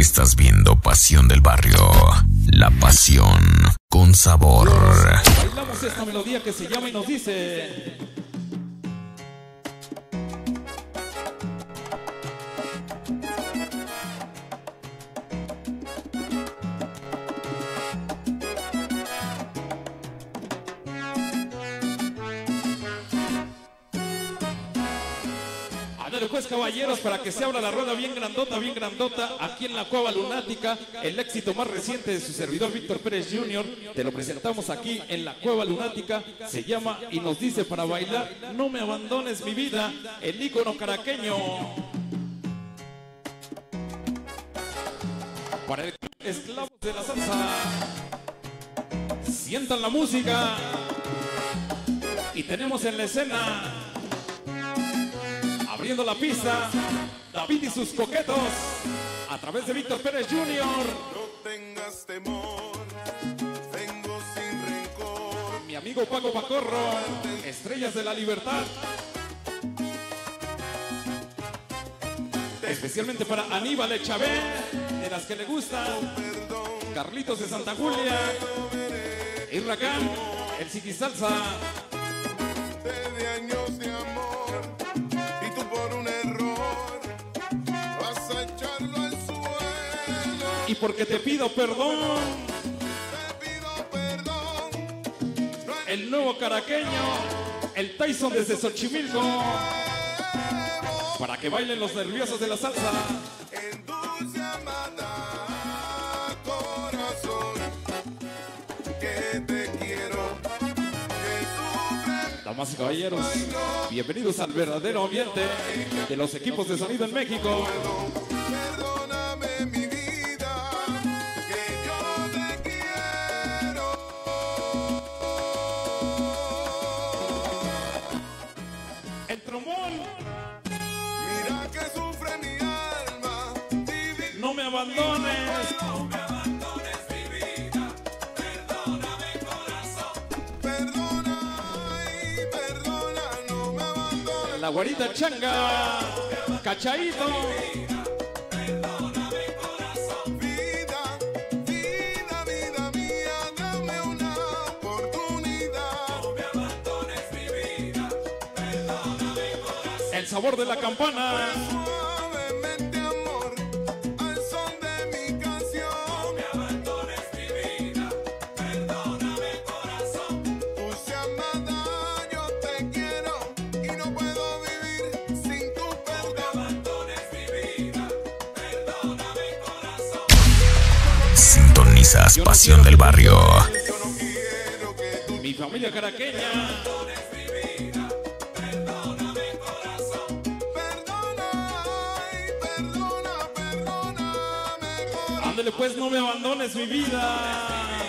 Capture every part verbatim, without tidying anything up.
Estás viendo Pasión del Barrio, la pasión con sabor. Bailamos esta melodía que se llama y nos dice: pues caballeros, para que se abra la rueda bien grandota, bien grandota, aquí en la Cueva Lunática, el éxito más reciente de su servidor Víctor Pérez junior Te lo presentamos aquí en la Cueva Lunática, se llama y nos dice para bailar: no me abandones mi vida, el ícono caraqueño. Para el club Esclavos de la Salsa, sientan la música y tenemos en la escena, abriendo la pista, David y sus coquetos, a través de Víctor Pérez junior No tengas temor, vengo sin rencor. Mi amigo Paco Pacorro, Estrellas de la Libertad. Especialmente para Aníbal Echavé, de las que le gusta, Carlitos de Santa Julia, Irracán, el Chiqui Salsa. De años de amor, y tú por un error vas a echarlo al suelo. Y porque te pido perdón, Te pido perdón. No hay el nuevo caraqueño, el Tyson desde Xochimilco, para que bailen los nerviosos de la salsa. en dulce amada corazón, que te quiero, que sufre. Damas y caballeros, bienvenidos al verdadero ambiente de los equipos de sonido en México. Perdóname mi vida, que yo te quiero. El trombón, Mira que sufre mi alma, divina. no me abandones. No me abandones mi vida, perdóname corazón. Perdona, ay, perdona, no me abandones. La guarita changa, Cachaíto, Perdóname corazón. Vida, vida, vida mía, dame una oportunidad. No me abandones mi vida, perdóname corazón. el sabor de la campana, Suavemente amor, al son de mi canción. No me abandones mi vida, perdóname corazón. Dulce amada, yo te quiero y no puedo vivir sin tu perdón. No me abandones mi vida, perdóname corazón. Sintonizas Pasión del Barrio. Yo no quiero que tú mi familia caraqueña. abandones mi vida, perdóname corazón. Perdona, ay, perdona, perdóname corazón. Ándale pues, no me abandones mi vida.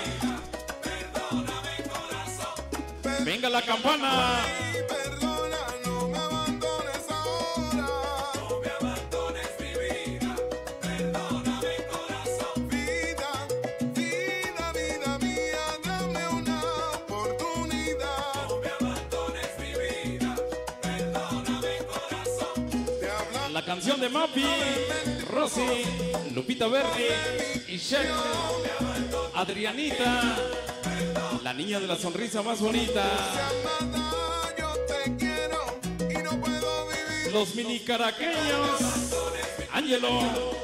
Venga la campana. Perdona, no me abandones ahora. No me abandones mi vida, perdóname corazón. Vida, vida, vida mía, dame una oportunidad. No me abandones mi vida, perdóname corazón. Te habla La canción de Mapi, Rosy, Lupita Berry, Ishel, Adrianita, la niña de la sonrisa más bonita, amada, yo te quiero y no puedo vivir. los mini caraqueños, Ángelo,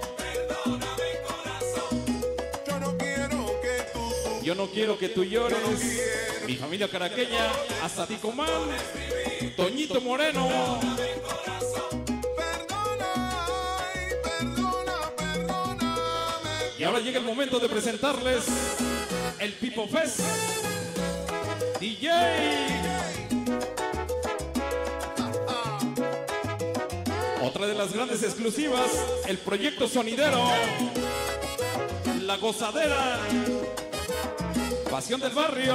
Yo no quiero que tú sufras. yo no quiero que tú llores, mi familia caraqueña, hasta Ticomán, Toñito Moreno, Perdona, ay, perdona, perdóname. y ahora llega el momento de presentarles el Pipo Fest, D J. Otra de las grandes exclusivas, el proyecto sonidero, La Gozadera, Pasión del Barrio.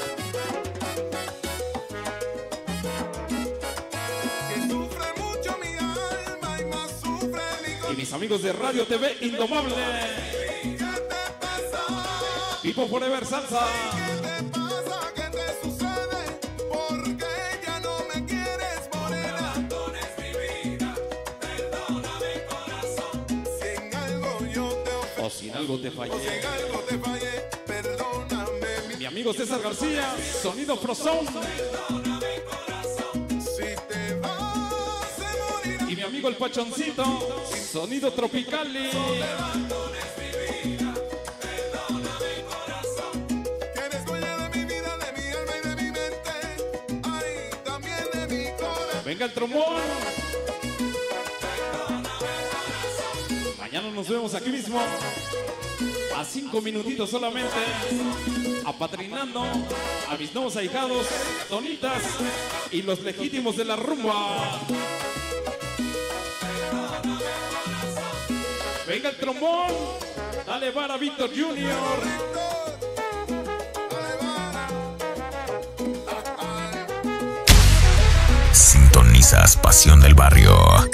Que sufre mucho mi alma y más sufre mi Y corazón. mis amigos de Radio T V Indomable, ¿Qué te pasa? Pipo Forever Salsa, ¿Qué te pasa? ¿Qué te sucede? ¿Por qué ya no me quieres, morena? Abandones mi vida, perdóname corazón. Si en algo yo te o si en algo te o si fallé. en algo te fallé, perdóname. Mi amigo César García, Sonido Frozón. Si te vas, se morirá. Y mi amigo el Pachoncito, Sonido Tropicali. Que eres dueña de mi vida, de mi alma y de mi mente. Ay, también de mi corazón. Venga el trombón. Mañana nos vemos aquí mismo. A cinco minutitos solamente. Apadrinando a mis nuevos ahijados, Tonitas y los legítimos de la rumba. Venga el trombón. Dale vara Víctor Junior. Sintonizas Pasión del Barrio.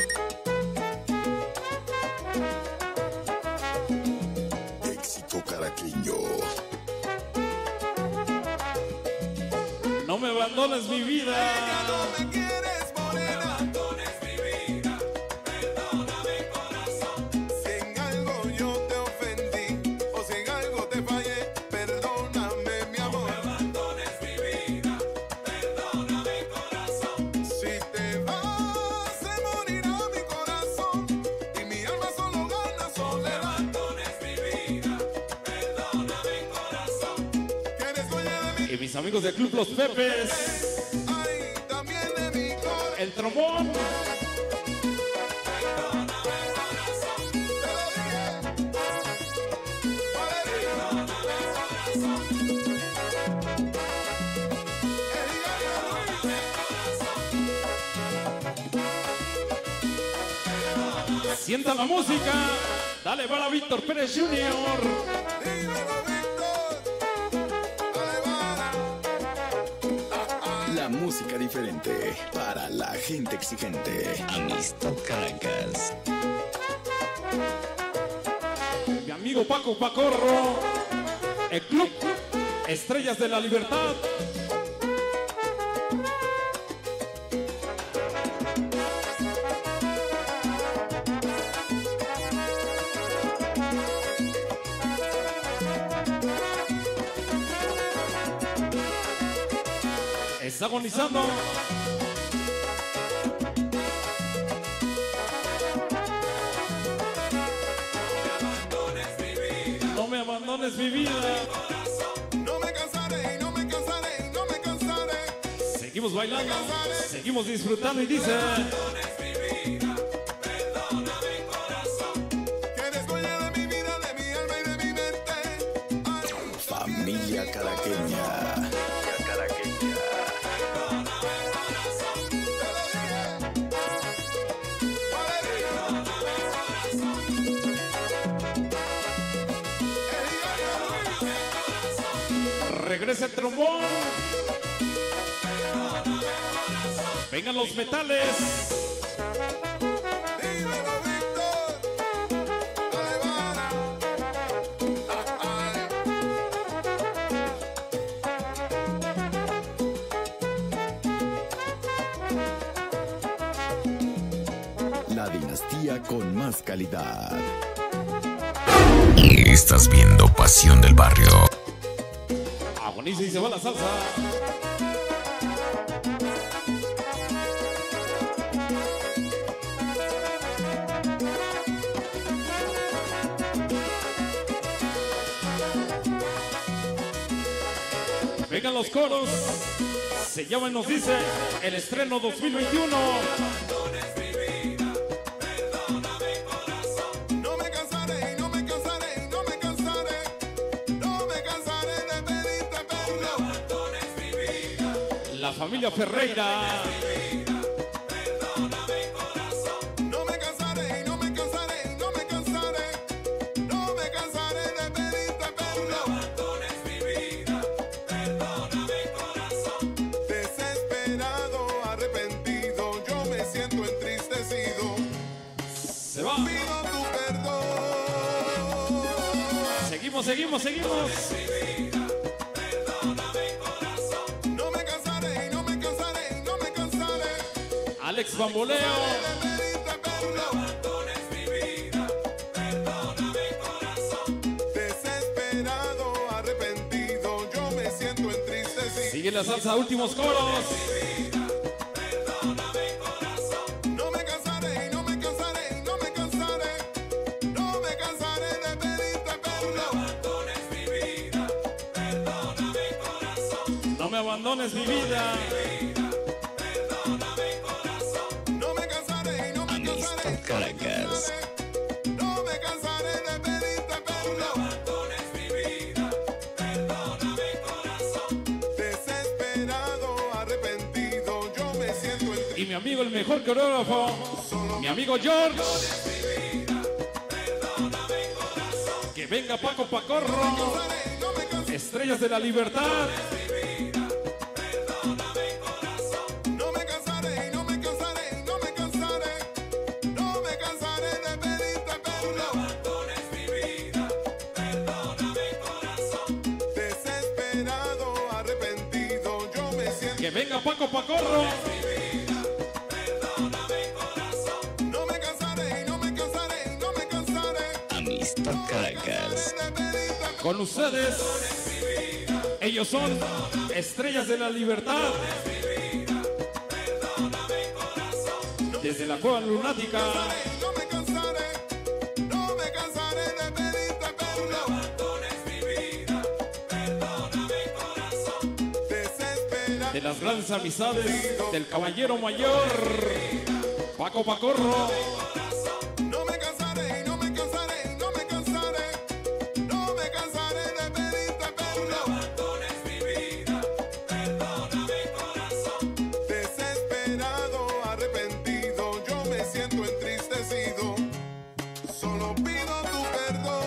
Éxito caraqueño. No me abandones mi vida. No me quieres, morena. Si en algo yo te ofendí o si en algo te fallé, perdóname, mi amor. Si te vas, se morirá mi corazón y mi alma solo gana soledad. Que eres dueña de mi, Y mis amigos del Club Los Pepes. ay, también de mi corazón. El trombón. Sienta la música. Dale para Víctor Pérez Junior. La música diferente para la gente exigente. Amisto Caracas. Mi amigo Paco Pacorro. El Club Estrellas de la Libertad. Está agonizando. No me abandones mi vida. No me cansaré, no me cansaré, no me cansaré. Seguimos bailando, seguimos disfrutando y dice. Que eres dueña de mi vida, de mi alma y de mi mente. Ay, Familia caraqueña. Caraqueña. Regresa el trombón. Vengan los metales. dímelo, Víctor. Dale, vara. Ay, La dinastía con más calidad. Estás viendo Pasión del Barrio. Agoniza y se va la salsa. Vengan los coros. Se llama y nos dice el estreno dos mil veintiuno. no me cansaré, no me cansaré, no me cansaré. No me cansaré de pedirte perdón. La familia Ferreira. No me cansaré, no me cansaré, no me cansaré. No me cansaré de pedirte perdón. Desesperado, arrepentido, yo me siento entristecido. Se va. Pido tu perdón. Seguimos, seguimos, seguimos. No me cansaré, no me cansaré, no me cansaré Alex Bamboleo. de pedirte perdón. Sigue la salsa, últimos coros. No me cansaré, no me cansaré, no me cansaré, no me cansaré de pedirte perdón. No me abandones mi vida. No me cansaré, no me Amistad cansaré, Caracas. no me cansaré de pedirte perdón. Desesperado, arrepentido, yo me siento en Y mi amigo, el mejor coreógrafo, mi amigo George. Que venga Paco Pacorro. cansaré, no me cansaré, Estrellas de la Libertad. no me cansaré, no me cansaré, no me cansaré, no me cansaré de pedirte perdón. Desesperado, arrepentido, yo me siento. Que venga Paco Pacorro. No me cansaré, no me cansaré, no me cansaré Amistad Caracas. de pedirte perdón. Con ustedes. Ellos son Estrellas de la Libertad. Desde la Cueva Lunática. No me cansaré, no me cansaré de pedirte perdón. Desesperado, De las grandes amistades del caballero mayor Paco Pacorro. no me cansaré, no me cansaré, no me cansaré, no me cansaré de pedirte perdón. Desesperado, arrepentido, yo me siento entristecido. Solo pido tu perdón.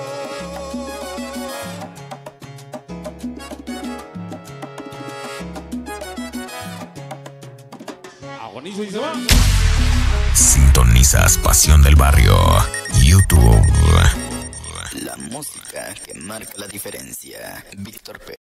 Agoniza y se va. Sintonizas Pasión del Barrio. YouTube. La música que marca la diferencia. Víctor Pérez.